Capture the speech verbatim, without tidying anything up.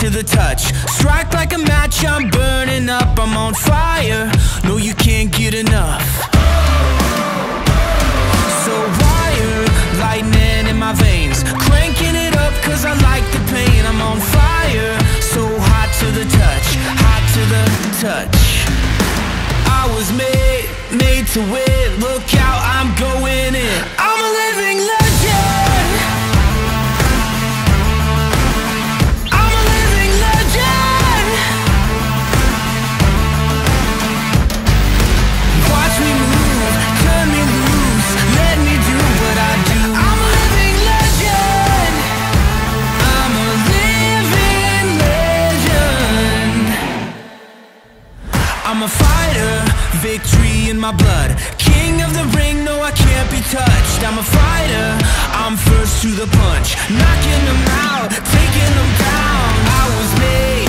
to the touch. Strike like a match, I'm burning up, I'm on fire. No, you can't get enough. So wire, lightning in my veins, cranking it up cause I like the pain. I'm on fire, so hot to the touch, hot to the touch. I was made, made to win. Look out, I'm going in. I'm a living legend. I'm a living legend. Watch me move, turn me loose, let me do what I do. I'm a living legend. I'm a living legend. I'm a fighter, victory in my blood. King of the ring, no I can't be touched. I'm a fighter, I'm first to the punch. Knocking them out, taking them down. I was made